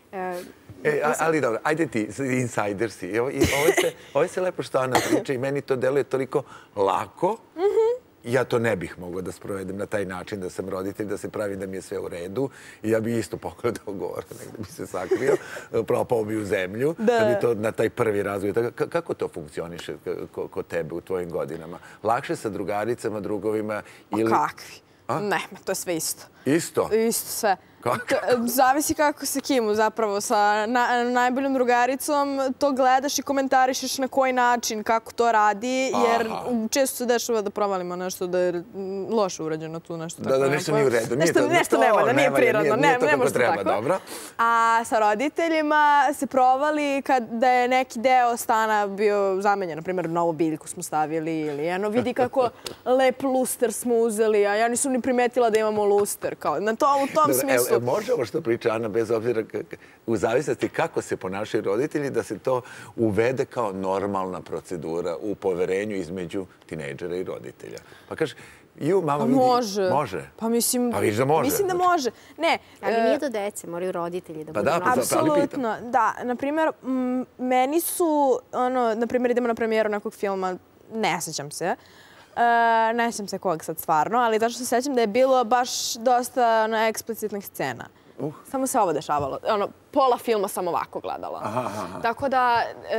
Ali dobro, ajde ti, insider si. Ovo se lepo što Ana priča i meni to deluje toliko lako. Ja to ne bih mogla da sprovedem na taj način da sam roditelj, da se pravim da mi je sve u redu. I ja bih isto pogledao gore, negde bi se sakrio, propao bi u zemlju, da bi to na taj prvi razvoj. Kako to funkcioniše kod tebe u tvojim godinama? Lakše sa drugaricama, drugovima ili... Kakvi? Ne, to je sve isto. Isto? Isto sve. Zavisi kako se kimu zapravo. Sa najboljom drugaricom to gledaš i komentarišeš na koji način, kako to radi, jer često se dešava da provalimo nešto da je loše urađeno tu, nešto tako. Da, nešto nije u redu. Nešto ne valja, nije prirodno. Nije to kako treba, dobro. A sa roditeljima se provali da je neki deo stana bio zamenjen. Na primjer, novu biljku smo stavili ili jedno vidi kako lep luster smo uzeli, a ja nisam ni primetila da imamo luster. U tom smislu. Može ovo što priča Ana, bez obzira u zavisnosti kako se ponašaju roditelji, da se to uvede kao normalna procedura u poverenju između tinejdžera i roditelja. Pa kaže, mama vidi... Može. Može? Pa mislim... Pa vidiš da može. Mislim da može. Ne. Ali nije do dece, moraju roditelji da budu normalni. Apsolutno, da. Naprimjer, meni su, naprimjer, idemo na premijeru nekog filma, ne sjećam se. Ne sjećam se kog sad stvarno, ali tačno se sjećam da je bilo baš dosta eksplicitnih scena. Samo se ovo dešavalo. Pola filma sam ovako gledala. Tako da...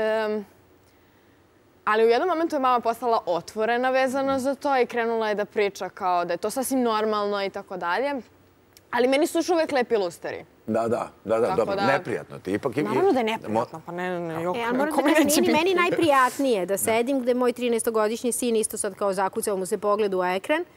Ali u jednom momentu je mama postala otvorena vezano za to i krenula je da priča kao da je to sasvim normalno i tako dalje. Ali meni su još uvek lepi lusteri. Da, dobro, neprijatno ti ipak... Naravno da je neprijatno, pa ne, ali moram da kažem, nije meni najprijatnije da sedim gde moj 13-godišnji sin isto sad kao zakucao mu se pogled u ekran.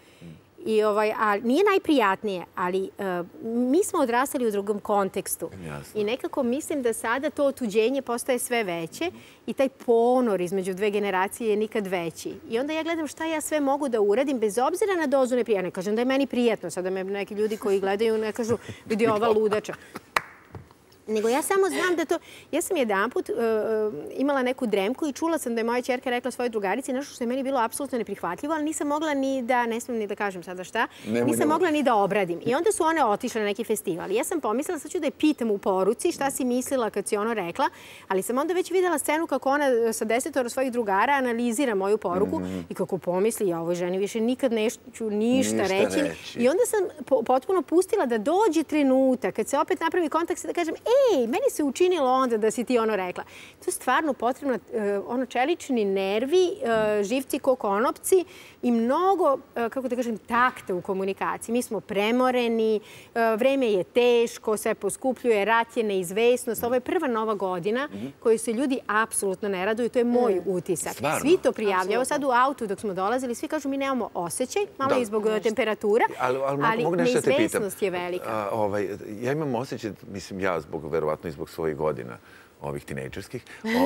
Nije najprijatnije, ali mi smo odrastali u drugom kontekstu. I nekako mislim da sada to otuđenje postaje sve veće i taj ponor između dve generacije je nikad veći. I onda ja gledam šta ja sve mogu da uradim bez obzira na dozu neprijatno. Ja ne kažem da je meni prijatno, sada me neki ljudi koji gledaju ne kažu vidi ova ludača. Nego ja samo znam da to... Ja sam jedanput imala neku dremku i čula sam da je moja ćerka rekla svojoj drugarici nešto što je meni bilo apsolutno neprihvatljivo, ali nisam mogla ni da, ne smijem ni da kažem sada šta, nisam mogla ni da obradim. I onda su one otišle na neki festival. Ja sam pomislila, sad ću da je pitam u poruci šta si mislila kad si ono rekla, ali sam onda već videla scenu kako ona sa 10 svojih drugara analizira moju poruku i kako pomisli, ja ovoj ženi više nikad neću ništa reći. I onda sam potpuno pustila da dođe trenutak, kad se opet napravi kontakt, da kažem, meni se učinilo onda da si ti ono rekla. To je stvarno potrebno, čelični nervi, živci ko konopci i mnogo, kako da kažem, takta u komunikaciji. Mi smo premoreni, vreme je teško, sve poskupljuje, rat je neizvesnost. Ovo je prva nova godina koju se ljudi apsolutno ne raduju. To je moj utisak. Svi to prijavljaju. Evo sad u autu dok smo dolazili, svi kažu mi nemamo osjećaj, malo i zbog temperatura, ali neizvesnost je velika. Ja imam osjećaj, mislim ja verovatno i zbog svojih godina, ovih tinejdžerskih,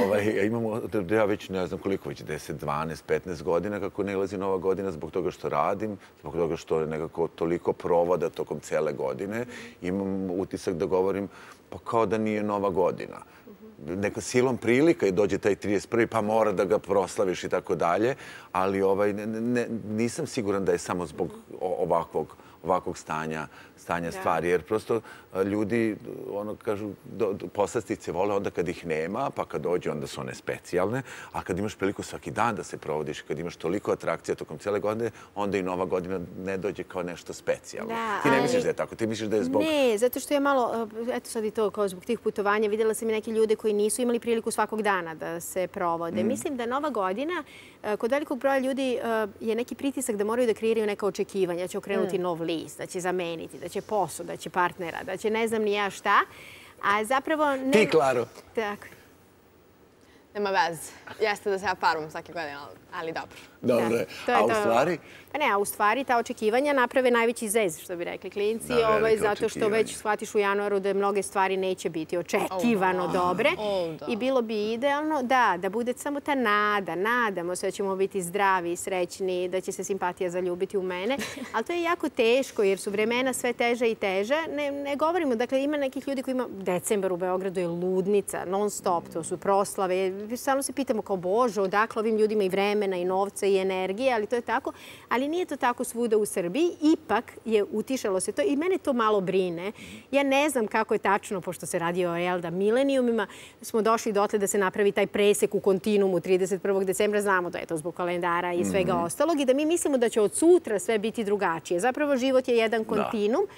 ja već ne znam koliko, već 10, 12, 15 godina kako ne ilazi nova godina zbog toga što radim, zbog toga što nekako toliko provoda tokom cele godine. Imam utisak da govorim pa kao da nije nova godina. Neka silom prilika i dođe taj 31. pa mora da ga proslaviš i tako dalje, ali nisam siguran da je samo zbog ovakvog stanja stvari, jer prosto ljudi, kažu, poslastice vole onda kad ih nema, pa kad dođe onda su one specijalne, a kad imaš priliku svaki dan da se provodiš, kad imaš toliko atrakcija tokom cijele godine, onda i nova godina ne dođe kao nešto specijalno. Ti ne misliš da je tako? Ti misliš da je zbog... Ne, zato što je malo, eto sad i to, kao zbog tih putovanja, vidjela sam i neke ljude koji nisu imali priliku svakog dana da se provode. Mislim da nova godina, kod velikog broja ljudi je neki pritisak da moraju da kreiraju neka očekivanja, da će okrenuti nov list, da će zameniti, da će posao, da će partnera, da će ne znam ni ja šta. A zapravo... Ti, Klaro. Tako. Nema veze. Jeste da se ja parujem svake godine, ali dobro. Dobro je. A u stvari? Pa ne, a u stvari ta očekivanja naprave najveći zez, što bi rekli klinci, zato što već shvatiš u januaru da mnoge stvari neće biti očekivano dobre. I bilo bi idealno, da bude samo ta nada. Nadamo se da ćemo biti zdravi, srećni, da će se simpatija zaljubiti u mene. Ali to je jako teško jer su vremena sve teža i teža. Ne govorimo, dakle ima nekih ljudi koji ima decembar u Beogradu je ludnica, non stop, to su proslave. Stalno se pitamo kao Bože, odakle ovim ljudima i vremena i novca i energije, ali to je tako. Ali nije to tako svuda u Srbiji. Ipak je utišalo se to i mene to malo brine. Ja ne znam kako je tačno, pošto se radi o milenijumima, smo došli dotle da se napravi taj presek u kontinuumu 31. decembra. Znamo da je to zbog kalendara i svega ostalog i da mi mislimo da će od sutra sve biti drugačije. Zapravo život je jedan kontinuum.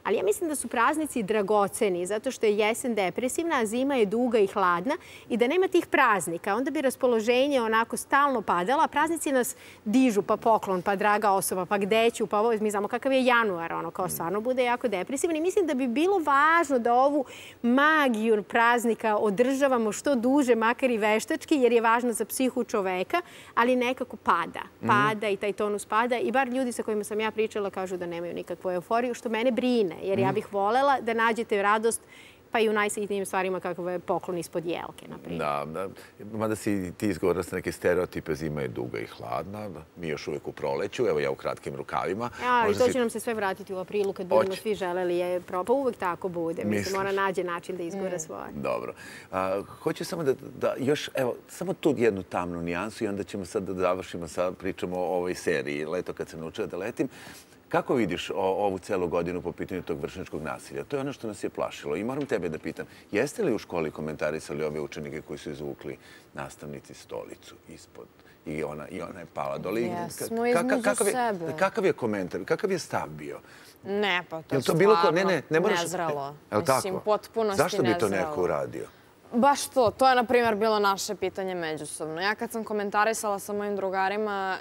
Ali ja mislim da su praznici dragoceni, zato što je jesen depresivna, a zima je duga i hladna i da nema tih praznika. Onda bi raspoloženje onako stalno padalo, a praznici nas dižu, pa poklon, pa draga osoba, pa gde ću, pa ovo, mi znamo kakav je januar, ono kao stvarno bude jako depresivan i mislim da bi bilo važno da ovu magiju praznika održavamo što duže, makar i veštački, jer je važno za psihu čoveka, ali nekako pada. Pada i taj tonus pada i bar ljudi sa kojima sam ja pričala kažu da nemaju nikakvu euforiju, što mene brine, jer ja bih volela da nađete radost pa i u najsitnijim stvarima kakav je poklon ispod jelke, na primjer. Da, mada si ti izgovorila sa neke stereotipe, zima je duga i hladna, mi još uvijek u proleću, evo ja u kratkim rukavima. Ali to će nam se sve vratiti u aprilu kad budemo svi želeli je pa uvek tako bude. Mislim, ona nađe način da izgore svoje. Dobro. Hoću samo da još, evo, samo tu jednu tamnu nijansu i onda ćemo sad da završimo sa pričom o ovoj seriji Leto kad sam naučila da letim. Kako vidiš ovu celu godinu po pitanju tog vršnjačkog nasilja? To je ono što nas je plašilo. I moram tebe da pitam, jeste li u školi komentarisali ove učenike koji su izvukli nastavnici stolicu ispod i ona je pala dole? Jesmo, između sebe. Kakav je komentar, kakav je stav bio? Ne, pa to je stvarno nezrelo. Mislim, potpunosti nezrelo. Zašto bi to neko uradio? Baš to. To je, na primjer, bilo naše pitanje međusobno. Ja kad sam komentarisala sa mojim drugarima,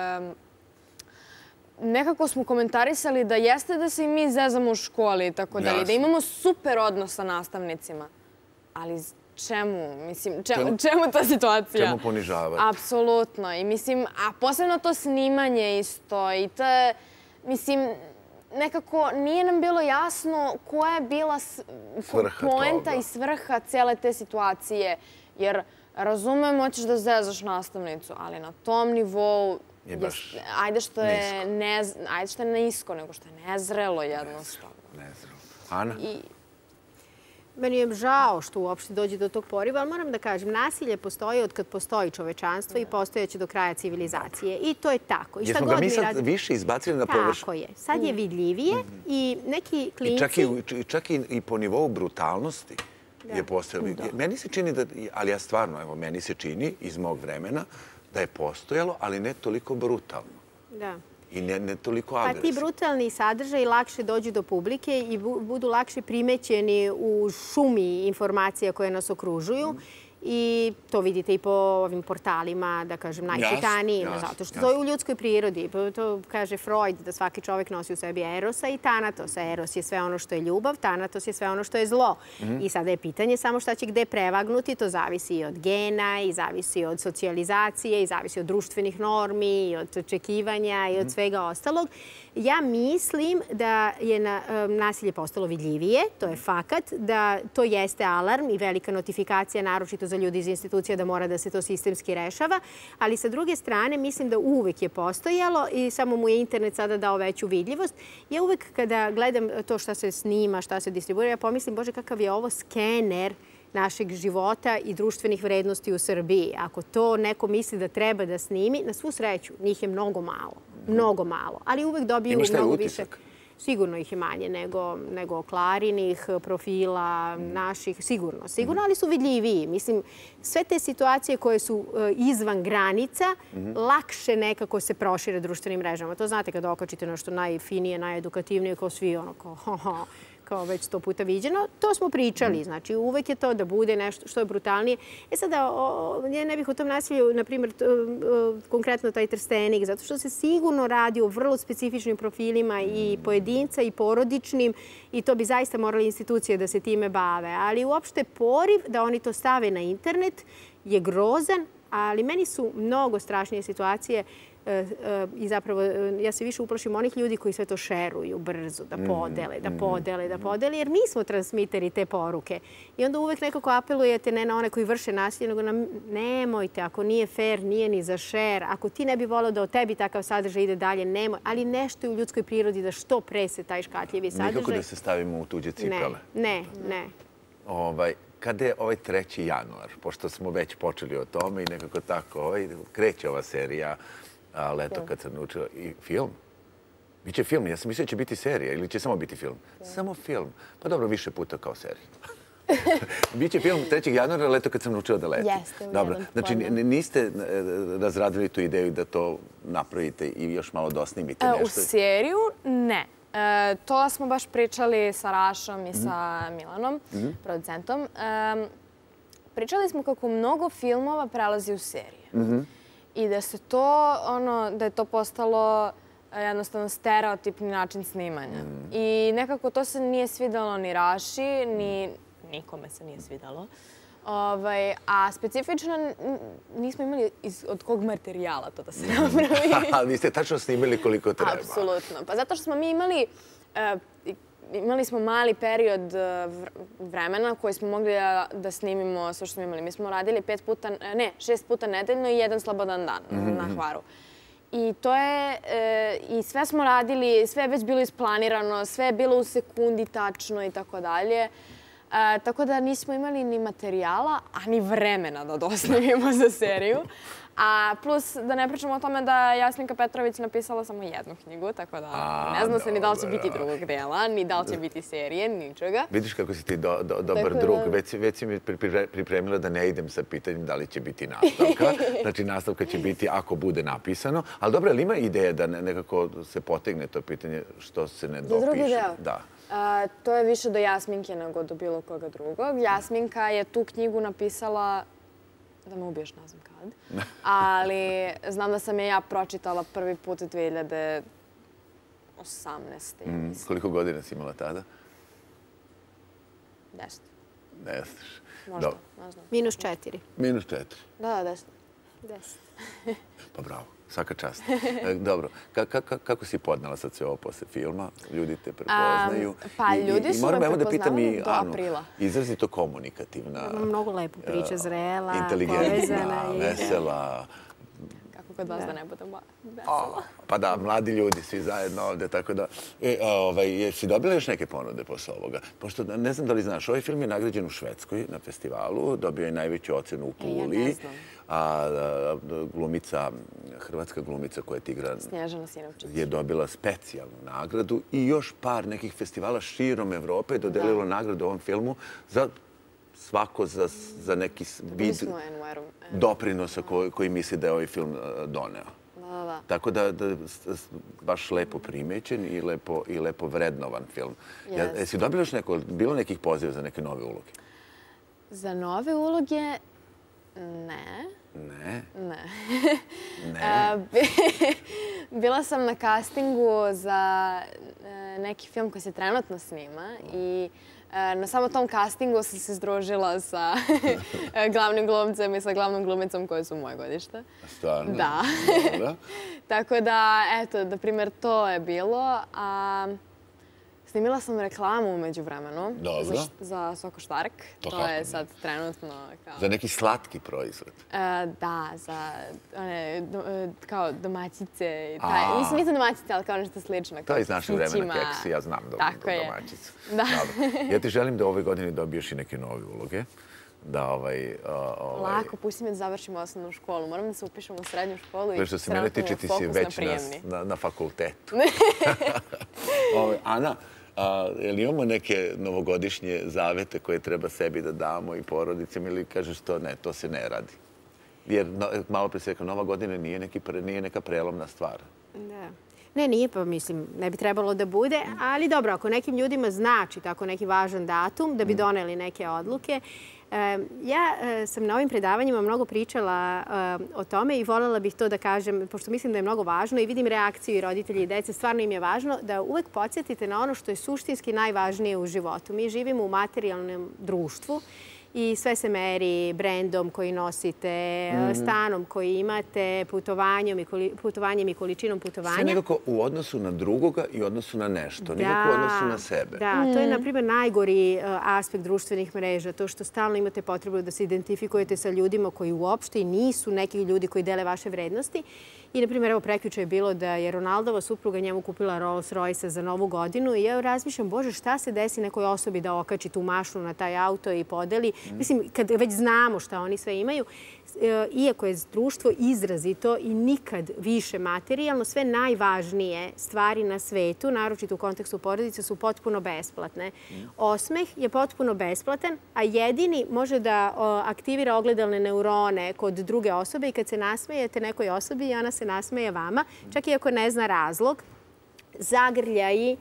nekako smo komentarisali da jeste da se i mi zezamo u školi i tako dalje, da imamo super odnos sa nastavnicima. Ali čemu? Mislim, čemu ta situacija? Čemu ponižavati? Apsolutno. I mislim, a posebno to snimanje isto i to je, mislim, nekako nije nam bilo jasno koja je bila poenta i svrha cijele te situacije. Jer razumem, hoćeš da zezaš nastavnicu, ali na tom nivou ajde što je nisko, nego što je nezrelo jednostavno. Nezrelo. Ana? Meni je žao što uopšte dođe do tog poriva, ali moram da kažem, nasilje postoji od kad postoji čovečanstvo i postojaće do kraja civilizacije. I to je tako. Jesmo ga mi sad više izbacili na površinu? Tako je. Sad je vidljivije i neki klinci... Čak i po nivou brutalnosti je postojalo. Meni se čini da, ali ja stvarno, evo, meni se čini iz mog vremena da je postojalo, ali ne toliko brutalno. Da. I ne toliko agresivno. Pa ti brutalni sadržaji lakše dođu do publike i budu lakše primećeni u šumi informacija koje nas okružuju. I to vidite i po ovim portalima, da kažem, najčitanijima, zato što to je u ljudskoj prirodi. To kaže Freud, da svaki čovjek nosi u sebi erosa i tanatosa. Eros je sve ono što je ljubav, tanatos je sve ono što je zlo. I sada je pitanje samo šta će gde prevagnuti. To zavisi i od gena, i zavisi od socijalizacije, i zavisi od društvenih normi, i od očekivanja, i od svega ostalog. Ja mislim da je nasilje postalo vidljivije, to je fakat, da to jeste alarm i velika notifikacija, naročito za ljudi iz institucija, da mora da se to sistemski rešava, ali sa druge strane mislim da uvek je postojalo i samo mu je internet sada dao veću vidljivost. Ja uvek kada gledam to šta se snima, šta se distribuira, ja pomislim, Bože, kakav je ovo skener našeg života i društvenih vrednosti u Srbiji. Ako to neko misli da treba da snimi, na svu sreću, njih je mnogo malo. Mnogo malo. Ali uvek dobiju mnogo više. Sigurno ih je manje nego Klarinih profila, naših. Sigurno, ali su vidljiviji. Mislim, sve te situacije koje su izvan granica, lakše nekako se prošire društvenim mrežama. To znate kada okačite nešto najfinije, najedukativnije, kao svi ono, kao već 100 puta viđeno. To smo pričali. Znači, uvek je to da bude nešto što je brutalnije. Sada, ja ne bih o tom nasilju, na primjer, konkretno taj Trstenik, zato što se sigurno radi o vrlo specifičnim profilima i pojedinca i porodičnim i to bi zaista morali institucije da se time bave. Ali uopšte poriv da oni to stave na internet je grozan, ali meni su mnogo strašnije situacije i zapravo ja se više uplašim onih ljudi koji sve to šeruju brzo, da podele, jer mi smo transmiteri te poruke. I onda uvek nekako apelujete ne na one koji vrše nasilje, nego na nemojte, ako nije fair, nije ni za šer, ako ti ne bi volio da o tebi takav sadržaj ide dalje, nemoj, ali nešto je u ljudskoj prirodi da što pre se taj škatljivi sadržaj... Nikako da se stavimo u tuđe cipele. Ne. Kada je ovaj 3. januar, pošto smo već počeli o tome i nekako tako kreće ova serija Leto kad sam naučila i film. Biće film. Ja sam mislila da će biti serija ili će samo biti film. Samo film. Pa dobro, više puta kao serija. Biće film 3. januara, Leto kad sam naučila da letim. Jeste. Dobro. Znači, niste razradili tu ideju da to napravite i još malo dosnimite nešto? U seriju ne. To smo baš pričali sa Rašom i sa Milanom, producentom. Pričali smo kako mnogo filmova prelazi u serije. I da se to, da je to postalo jednostavno stereotipni način snimanja. I nekako to se nije svidalo ni Raši, ni nikome se nije svidalo. A specifično nismo imali od kog materijala to da se napravi. Ali niste tačno snimili koliko treba. Apsolutno. Pa zato što smo mi imali smo mali period vremena koji smo mogli da snimimo sve što smo imali. Mi smo radili 6 puta nedeljno i jedan slobodan dan na Hvaru. I to je, i sve smo radili, sve je već bilo isplanirano, sve je bilo u sekundi tačno i tako dalje. Tako da nismo imali ni materijala, a ni vremena da dosnimimo za seriju. A plus, da ne pričamo o tome da je Jasminka Petrović napisala samo jednu knjigu, tako da ne zna se ni da li će biti drugog dela, ni da li će biti serije, ničega. Vidiš kako si ti dobar drug. Već si mi pripremila da ne idem sa pitanjem da li će biti nastavka. Znači, nastavka će biti ako bude napisano. Ali dobro, ali ima ideja da nekako se potegne to pitanje što se ne dopiše? Do drugi deo? Da. To je više do Jasminke nego do bilo koga drugog. Jasminka je tu knjigu napisala, da me ubiješ, ne znam kad, ali znam da sam je ja pročitala prvi put 2018. Koliko godina si imala tada? 10. 10. Možda. -4. -4. Da, 10. Pa bravo. Svaka čast. Dobro. Kako si podnala sad sve ovo posle filma? Ljudi te prepoznaju. Pa ljudi su me prepoznali do Anu, aprila. izrazito komunikativna. Mnogo lepo priča, zrela, inteligentna, vesela. Kako kod vas da ne budem vesela? Pa da, mladi ljudi, svi zajedno ovde, tako da... Jesi dobila još neke ponude posle ovoga? Pošto, ne znam da li znaš, ovaj film je nagrađen u Švedskoj na festivalu, dobio je najveću ocenu u Puli. Ja ne znam. A hrvatska glumica koja ti igra Snježana Sinovčić je dobila specijalnu nagradu i još par nekih festivala širom Evrope je dodelilo nagradu ovom filmu za svako za neki vid doprinosa koji misli da je ovaj film doneo. Tako da baš lepo primećen i lepo vrednovan film. Jesi dobila još bilo nekih poziva za neke nove uloge? Za nove uloge? Ne. Ne? Ne. Bila sam na castingu za neki film koji se trenutno snima i na samo tom castingu sam se združila sa glavnim glumcem i sa glavnom glumicom koje su moje godište. Stvarno? Da. Tako da, eto, na primjer, to je bilo. Snimila sam reklamu umeđu vremenu za Soko Štark. To je sad trenutno kao... Za neki slatki proizvod? Da, za kao domaćice. Mislim, nije za domaćice, ali kao nešto slično. To je iz našeg vremena keksi, ja znam domaćicu. Ja ti želim da ove godine dobiješ i neke nove uloge. Lako, pusti me da završim osnovnu školu. Moram da se upišem u srednju školu i što se mene tiče, ti si već na fakultetu. Ana, jel imamo neke novogodišnje zavete koje treba sebi da damo i porodicama ili kažeš to ne, to se ne radi? Jer malo pre se rekao, Nova godina nije neka prelomna stvar. Da. Ne, nije, pa mislim, ne bi trebalo da bude, ali dobro, ako nekim ljudima znači tako neki važan datum da bi doneli neke odluke. Ja sam na ovim predavanjima mnogo pričala o tome i voljela bih to da kažem, pošto mislim da je mnogo važno i vidim reakciju i roditelji i dece, stvarno im je važno da uvek podsjetite na ono što je suštinski najvažnije u životu. Mi živimo u materijalnom društvu i sve se meri brendom koji nosite, stanom koji imate, putovanjem i količinom putovanja. Sve nekako u odnosu na drugoga i odnosu na nešto, nikako u odnosu na sebe. Da, to je, na primjer, najgori aspekt društvenih mreža. To što stalno imate potrebu da se identifikujete sa ljudima koji uopšte nisu neki ljudi koji dele vaše vrednosti. I, na primjer, evo, prekjuče je bilo da je Ronaldova supruga njemu kupila Rolls Royce za Novu godinu i ja razmišljam, Bože, šta se desi nekoj osobi da okači tu mašnu na taj auto i podeli. Mislim, kad već znamo šta oni sve imaju, iako je društvo izrazito i nikad više materijalno, sve najvažnije stvari na svetu, naročito u kontekstu porodice, su potpuno besplatne. Osmeh je potpuno besplatan, a jedini može da aktivira ogledalne neurone kod druge osobe i kad se nasmejete nekoj osobi i ona se nasmeje vama, čak i ako ne zna razlog, zagrljaji,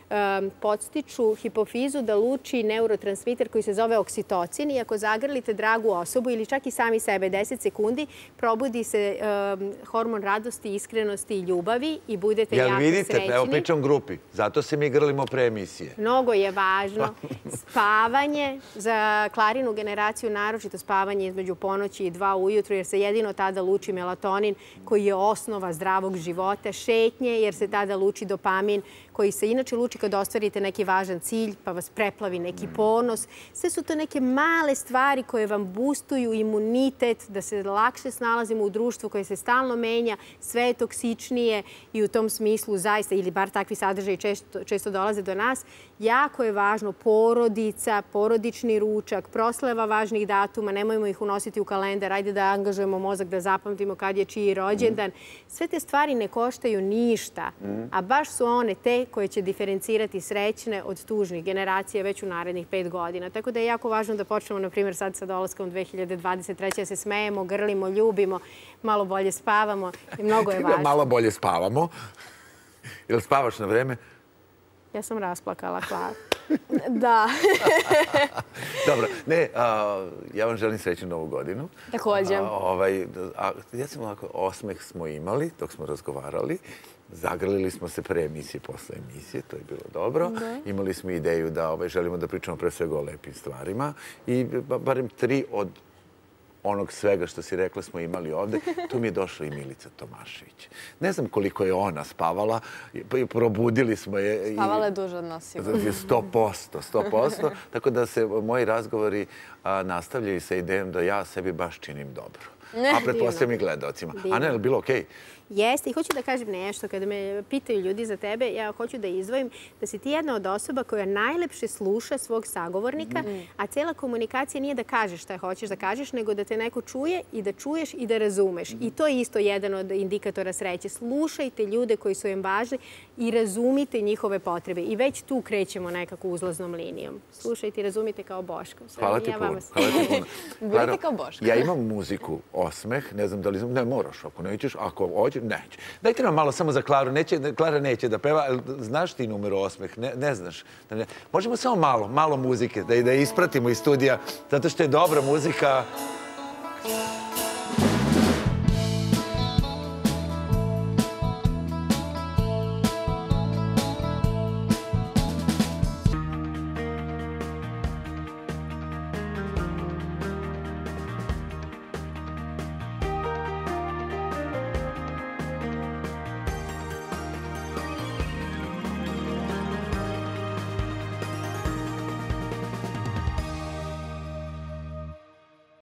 podstiču hipofizu da luči neurotransmiter koji se zove oksitocin i ako zagrlite dragu osobu ili čak i sami sebe 10 sekundi, probudi se hormon radosti, iskrenosti i ljubavi i budete jako srećni. Jel vidite, evo pričam grupi, zato se mi grlimo pre emisije. Mnogo je važno. Spavanje za Klarinu generaciju, naročito spavanje između ponoći i 2 ujutru, jer se jedino tada luči melatonin koji je osnova zdravog života. Šetnje, jer se tada luči dopamin koji se inače luči kad ostvarite neki važan cilj, pa vas preplavi neki ponos. Sve su to neke male stvari koje vam boostuju imunitet, da se lakše snalazimo u društvu koje se stalno menja, sve je toksičnije i u tom smislu zaista, ili bar takvi sadržaji često dolaze do nas, jako je važno porodica, porodični ručak, proslava važnih datuma, nemojmo ih unositi u kalendar, ajde da angažujemo mozak da zapamtimo kad je čiji rođendan. Sve te stvari ne koštaju ništa, a baš su one te koje će diferencirati srećne od tužnih generacija već u narednih 5 godina. Tako da je jako važno da počnemo, na primjer, sad sa dolaskom 2023. da se smejemo, grlimo, ljubimo, malo bolje spavamo i mnogo je važno. Malo bolje spavamo. Jel spavaš na vreme? Ja sam rasplakala, hvala. Da. Dobro, ne, ja vam želim srećnu novu godinu. Također. Ja sam ovako, osmeh smo imali dok smo razgovarali. Zagrlili smo se pre emisije, posle emisije, to je bilo dobro. Imali smo ideju da želimo da pričamo pre svega o lepim stvarima i barem 3 od onog svega što si rekla smo imali ovde. Tu mi je došla i Milica Tomašević. Ne znam koliko je ona spavala, probudili smo je. Spavala je duže od nas sigurno. 100%. Tako da se moji razgovori nastavljaju sa idejom da ja sebi baš činim dobro. A pretpostavljam i gledalcima. Ana, je li bilo okej? Jeste i hoću da kažem nešto. Kada me pitaju ljudi za tebe, ja hoću da izdvojim da si ti jedna od osoba koja najlepše sluša svog sagovornika, a cela komunikacija nije da kažeš šta hoćeš da kažeš, nego da te neko čuje i da čuješ i da razumeš. I to je isto jedan od indikatora sreće. Slušajte ljude koji su im važni i razumite njihove potrebe. I već tu krećemo nekako uzlaznom linijom. Slušajte i razumite kao Boško. Hvala ti puno. Budite kao Boško. Ja imam muziku, osmeh, ne znam da li... Ne moraš, ako nećeš, ako hoćeš, neće. Dajte nam malo samo za Klaru. Klara neće da peva. Znaš ti numeru osmeh? Ne znaš. Možemo samo malo muzike, da je ispratimo iz studija, zato što je dobra muzika.